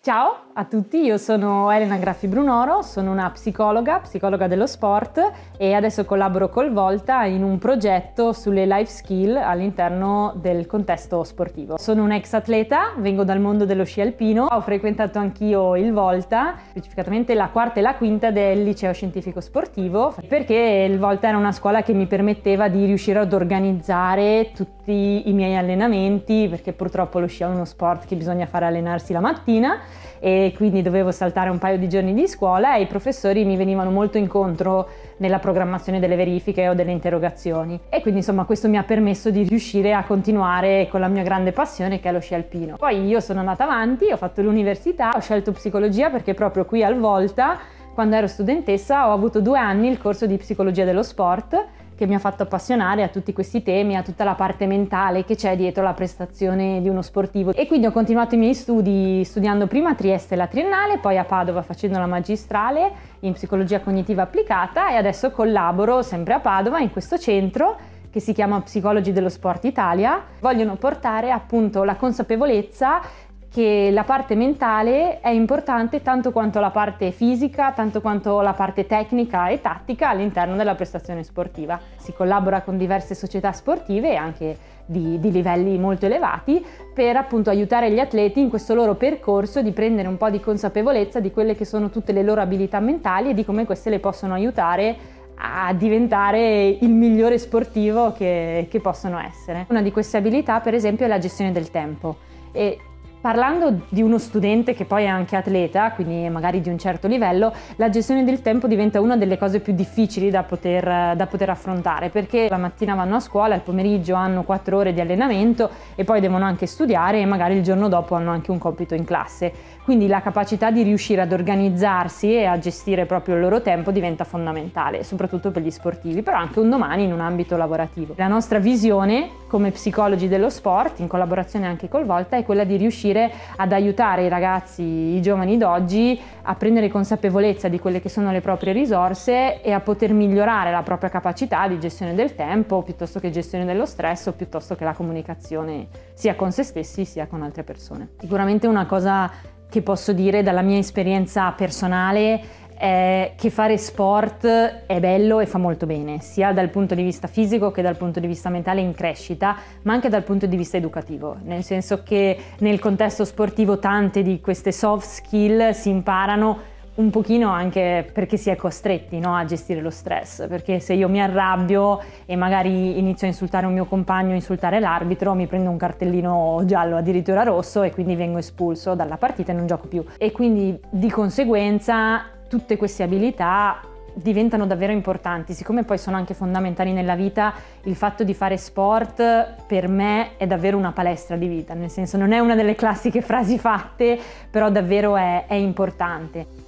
Ciao a tutti, io sono Elena Graffi Brunoro, sono una psicologa dello sport e adesso collaboro col Volta in un progetto sulle life skill all'interno del contesto sportivo. Sono un ex atleta, vengo dal mondo dello sci alpino, ho frequentato anch'io il Volta, specificatamente la quarta e la quinta del liceo scientifico sportivo, perché il Volta era una scuola che mi permetteva di riuscire ad organizzare tutti i miei allenamenti, perché purtroppo lo sci è uno sport che bisogna fare allenarsi la mattina e quindi dovevo saltare un paio di giorni di scuola e i professori mi venivano molto incontro nella programmazione delle verifiche o delle interrogazioni e quindi insomma questo mi ha permesso di riuscire a continuare con la mia grande passione che è lo sci alpino. Poi io sono andata avanti, ho fatto l'università, ho scelto psicologia perché proprio qui al Volta, quando ero studentessa, ho avuto 2 anni il corso di psicologia dello sport che mi ha fatto appassionare a tutti questi temi, a tutta la parte mentale che c'è dietro la prestazione di uno sportivo. E quindi ho continuato i miei studi studiando prima a Trieste la triennale, poi a Padova facendo la magistrale in psicologia cognitiva applicata e adesso collaboro sempre a Padova in questo centro che si chiama Psicologi dello Sport Italia. Vogliono portare appunto la consapevolezza che la parte mentale è importante tanto quanto la parte fisica, tanto quanto la parte tecnica e tattica all'interno della prestazione sportiva. Si collabora con diverse società sportive, anche di livelli molto elevati, per appunto aiutare gli atleti in questo loro percorso di prendere un po' di consapevolezza di quelle che sono tutte le loro abilità mentali e di come queste le possono aiutare a diventare il migliore sportivo che possono essere. Una di queste abilità, per esempio, è la gestione del tempo. Parlando di uno studente che poi è anche atleta, quindi magari di un certo livello, la gestione del tempo diventa una delle cose più difficili da poter affrontare, perché la mattina vanno a scuola, al pomeriggio hanno 4 ore di allenamento e poi devono anche studiare e magari il giorno dopo hanno anche un compito in classe. Quindi la capacità di riuscire ad organizzarsi e a gestire proprio il loro tempo diventa fondamentale, soprattutto per gli sportivi, però anche un domani in un ambito lavorativo. La nostra visione come psicologi dello sport, in collaborazione anche col Volta, è quella di riuscire ad aiutare i ragazzi, i giovani d'oggi a prendere consapevolezza di quelle che sono le proprie risorse e a poter migliorare la propria capacità di gestione del tempo piuttosto che gestione dello stress o piuttosto che la comunicazione sia con se stessi sia con altre persone. Sicuramente una cosa che posso dire dalla mia esperienza personale è che fare sport è bello e fa molto bene, sia dal punto di vista fisico che dal punto di vista mentale in crescita, ma anche dal punto di vista educativo, nel senso che nel contesto sportivo tante di queste soft skill si imparano un pochino anche perché si è costretti, no, a gestire lo stress, perché se io mi arrabbio e magari inizio a insultare un mio compagno, insultare l'arbitro, mi prendo un cartellino giallo, addirittura rosso, e quindi vengo espulso dalla partita e non gioco più. E quindi di conseguenza tutte queste abilità diventano davvero importanti, siccome poi sono anche fondamentali nella vita. Il fatto di fare sport per me è davvero una palestra di vita, nel senso non è una delle classiche frasi fatte, però davvero è importante.